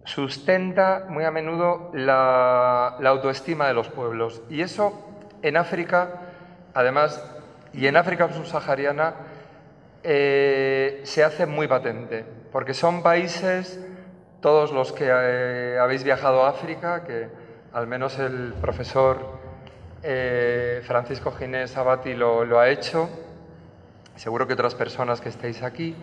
sustenta muy a menudo la autoestima de los pueblos. Y eso en África, además, y en África subsahariana, se hace muy patente, porque son países, todos los que habéis viajado a África, que al menos el profesor Francisco Ginés Abati lo ha hecho, seguro que otras personas que estáis aquí,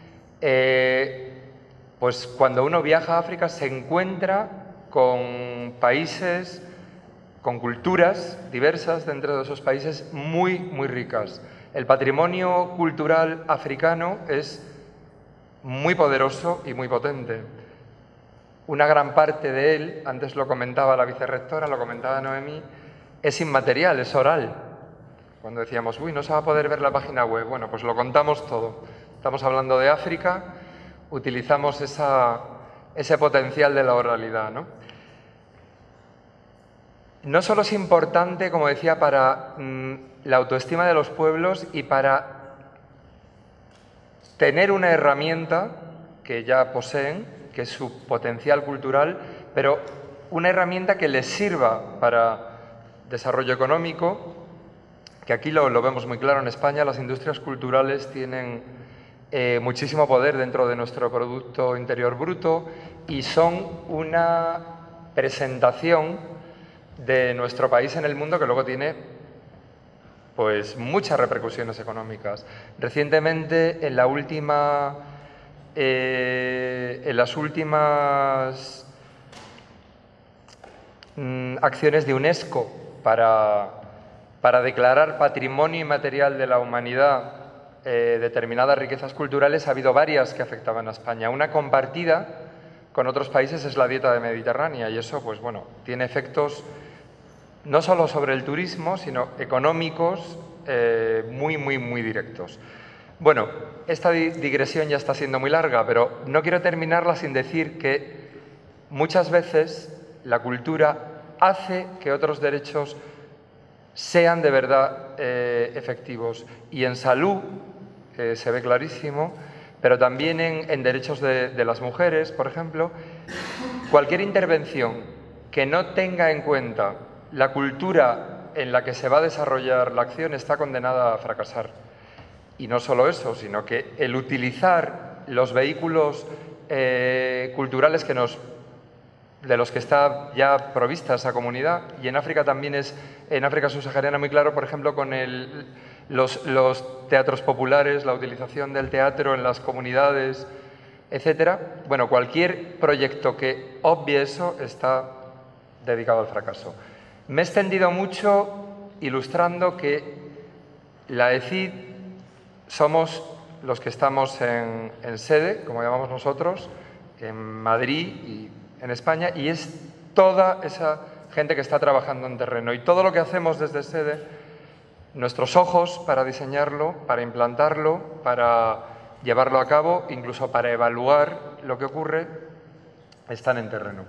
pues cuando uno viaja a África se encuentra con países, con culturas diversas dentro de esos países muy, muy ricas. El patrimonio cultural africano es muy poderoso y muy potente. Una gran parte de él, antes lo comentaba la vicerrectora, lo comentaba Noemí, es inmaterial, es oral. Cuando decíamos, uy, no se va a poder ver la página web, bueno, pues lo contamos todo. Estamos hablando de África, utilizamos ese potencial de la oralidad, ¿no? No solo es importante, como decía, para la autoestima de los pueblos y para tener una herramienta que ya poseen, que es su potencial cultural, pero una herramienta que les sirva para desarrollo económico, que aquí lo vemos muy claro en España, las industrias culturales tienen muchísimo poder dentro de nuestro Producto Interior Bruto y son una presentación de nuestro país en el mundo que luego tiene pues muchas repercusiones económicas. Recientemente, en las últimas acciones de UNESCO para declarar patrimonio inmaterial de la humanidad determinadas riquezas culturales, ha habido varias que afectaban a España. Una compartida con otros países es la dieta mediterránea y eso, pues bueno, tiene efectos no solo sobre el turismo, sino económicos muy, muy, muy directos. Bueno, esta digresión ya está siendo muy larga, pero no quiero terminarla sin decir que muchas veces la cultura hace que otros derechos sean de verdad efectivos. Y en salud se ve clarísimo, pero también en derechos de las mujeres, por ejemplo, cualquier intervención que no tenga en cuenta la cultura en la que se va a desarrollar la acción está condenada a fracasar. Y no solo eso, sino que el utilizar los vehículos culturales de los que está ya provista esa comunidad, y en África también es, en África subsahariana muy claro, por ejemplo, con los teatros populares, la utilización del teatro en las comunidades, etcétera. Bueno, cualquier proyecto que obvie eso está dedicado al fracaso. Me he extendido mucho ilustrando que la ECID somos los que estamos en sede, como llamamos nosotros, en Madrid y en España, y es toda esa gente que está trabajando en terreno. Y todo lo que hacemos desde sede, nuestros ojos para diseñarlo, para implantarlo, para llevarlo a cabo, incluso para evaluar lo que ocurre, están en terreno.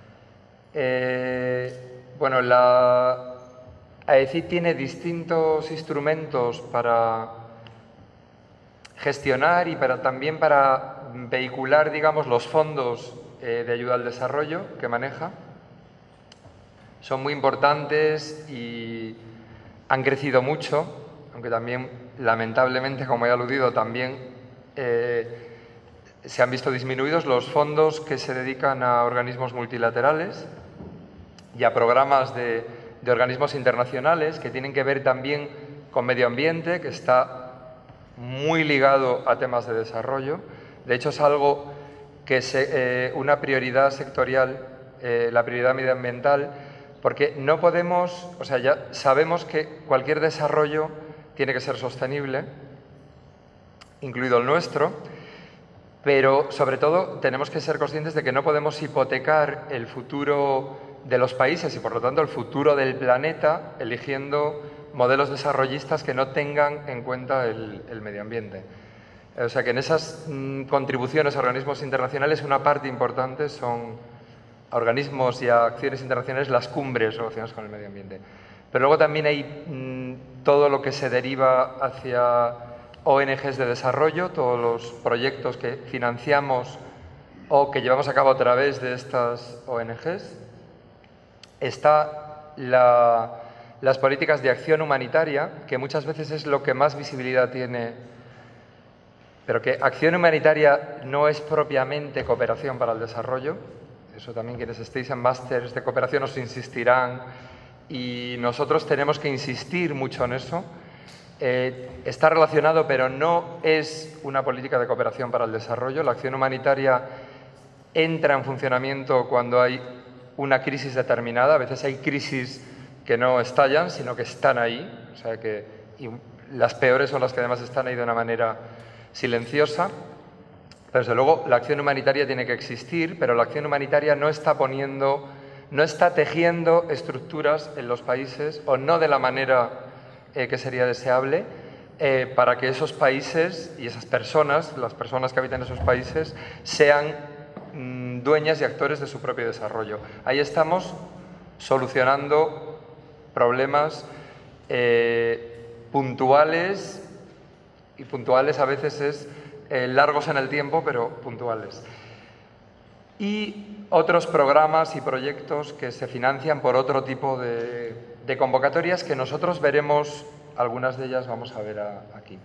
Bueno, la AECID tiene distintos instrumentos para gestionar y también para vehicular, digamos, los fondos de ayuda al desarrollo que maneja. Son muy importantes y han crecido mucho, aunque también, lamentablemente, como he aludido, también se han visto disminuidos los fondos que se dedican a organismos multilaterales y a programas de organismos internacionales que tienen que ver también con medio ambiente, que está muy ligado a temas de desarrollo. De hecho, es algo que es una prioridad sectorial, la prioridad medioambiental, porque no podemos, o sea, ya sabemos que cualquier desarrollo tiene que ser sostenible, incluido el nuestro, pero sobre todo tenemos que ser conscientes de que no podemos hipotecar el futuro de los países y por lo tanto el futuro del planeta eligiendo modelos desarrollistas que no tengan en cuenta el medio ambiente. O sea que en esas contribuciones a organismos internacionales una parte importante son a organismos y a acciones internacionales las cumbres relacionadas con el medio ambiente. Pero luego también hay todo lo que se deriva hacia ONGs de desarrollo, todos los proyectos que financiamos o que llevamos a cabo a través de estas ONGs, está las políticas de acción humanitaria, que muchas veces es lo que más visibilidad tiene, pero que acción humanitaria no es propiamente cooperación para el desarrollo. Eso también quienes estéis en másteres de cooperación os insistirán, y nosotros tenemos que insistir mucho en eso. Está relacionado, pero no es una política de cooperación para el desarrollo. La acción humanitaria entra en funcionamiento cuando hay una crisis determinada. A veces hay crisis que no estallan, sino que están ahí. O sea que las peores son las que además están ahí de una manera silenciosa. Pero desde luego la acción humanitaria tiene que existir, pero la acción humanitaria no está tejiendo estructuras en los países, o no de la manera que sería deseable, para que esos países y esas personas, las personas que habitan esos países, sean dueñas y actores de su propio desarrollo. Ahí estamos solucionando problemas puntuales, y puntuales a veces es largos en el tiempo, pero puntuales. Y otros programas y proyectos que se financian por otro tipo de convocatorias, que nosotros veremos, algunas de ellas vamos a ver aquí.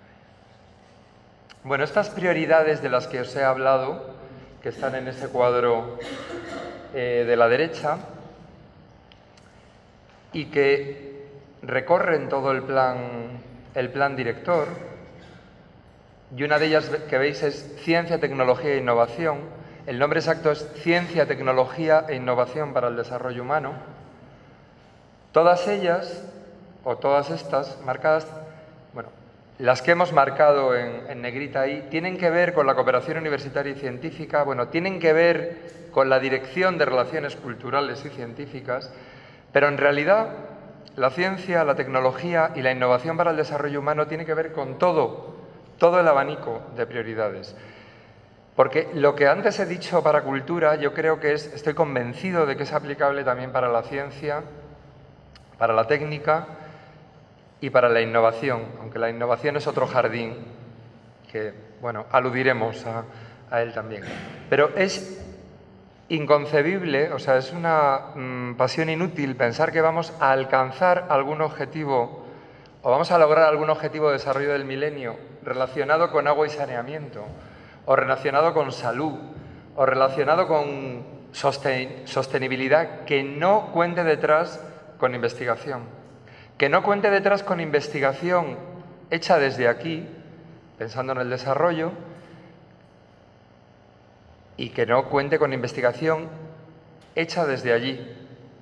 Bueno, estas prioridades de las que os he hablado, que están en ese cuadro de la derecha, y que recorren todo el plan director, y una de ellas que veis es Ciencia, Tecnología e Innovación. El nombre exacto es Ciencia, Tecnología e Innovación para el Desarrollo Humano. Todas ellas, o todas estas marcadas, bueno, las que hemos marcado en negrita ahí, tienen que ver con la cooperación universitaria y científica, bueno, tienen que ver con la Dirección de Relaciones Culturales y Científicas, pero en realidad la ciencia, la tecnología y la innovación para el desarrollo humano tiene que ver con todo el abanico de prioridades. Porque lo que antes he dicho para cultura, yo creo que estoy convencido de que es aplicable también para la ciencia, para la técnica y para la innovación, aunque la innovación es otro jardín que, bueno, aludiremos a él también. Pero es inconcebible, o sea, es una pasión inútil pensar que vamos a alcanzar algún objetivo o vamos a lograr algún objetivo de desarrollo del milenio relacionado con agua y saneamiento, o relacionado con salud, o relacionado con sostenibilidad, que no cuente detrás con investigación. Que no cuente detrás con investigación hecha desde aquí, pensando en el desarrollo, y que no cuente con investigación hecha desde allí,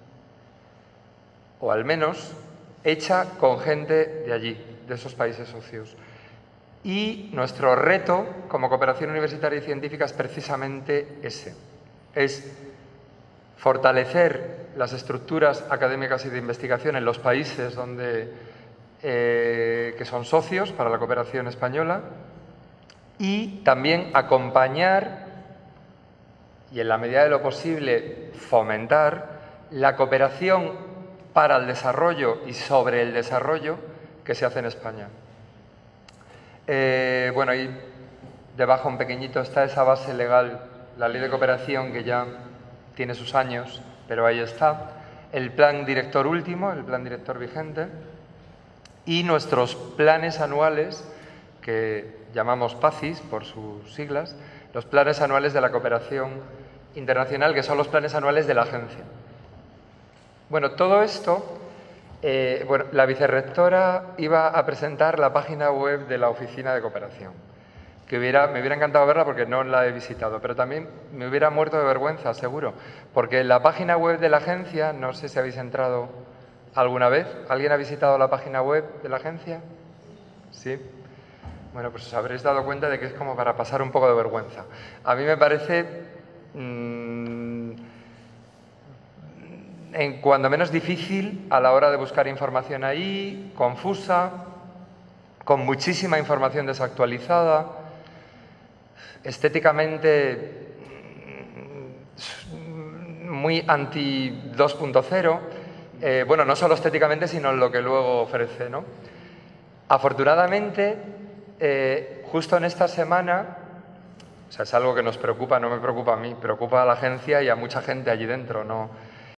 o al menos hecha con gente de allí, de esos países socios. Y nuestro reto como cooperación universitaria y científica es precisamente ese, es fortalecer las estructuras académicas y de investigación en los países que son socios para la cooperación española, y también acompañar y, en la medida de lo posible, fomentar la cooperación para el desarrollo y sobre el desarrollo que se hace en España. Bueno, ahí debajo en pequeñito está esa base legal, la Ley de Cooperación, que ya tiene sus años, pero ahí está. El plan director último, el plan director vigente, y nuestros planes anuales, que llamamos PACIS por sus siglas, los planes anuales de la cooperación internacional, que son los planes anuales de la agencia. Bueno, todo esto, bueno, la vicerrectora iba a presentar la página web de la Oficina de Cooperación, que me hubiera encantado verla porque no la he visitado, pero también me hubiera muerto de vergüenza, seguro, porque la página web de la agencia, no sé si habéis entrado alguna vez. ¿Alguien ha visitado la página web de la agencia? ¿Sí? Bueno, pues os habréis dado cuenta de que es como para pasar un poco de vergüenza. A mí me parece en cuando menos difícil a la hora de buscar información ahí, confusa, con muchísima información desactualizada, estéticamente muy anti 2.0, bueno, no solo estéticamente, sino en lo que luego ofrece, ¿no? Afortunadamente, justo en esta semana O sea, es algo que nos preocupa, no me preocupa a mí, preocupa a la agencia y a mucha gente allí dentro. No,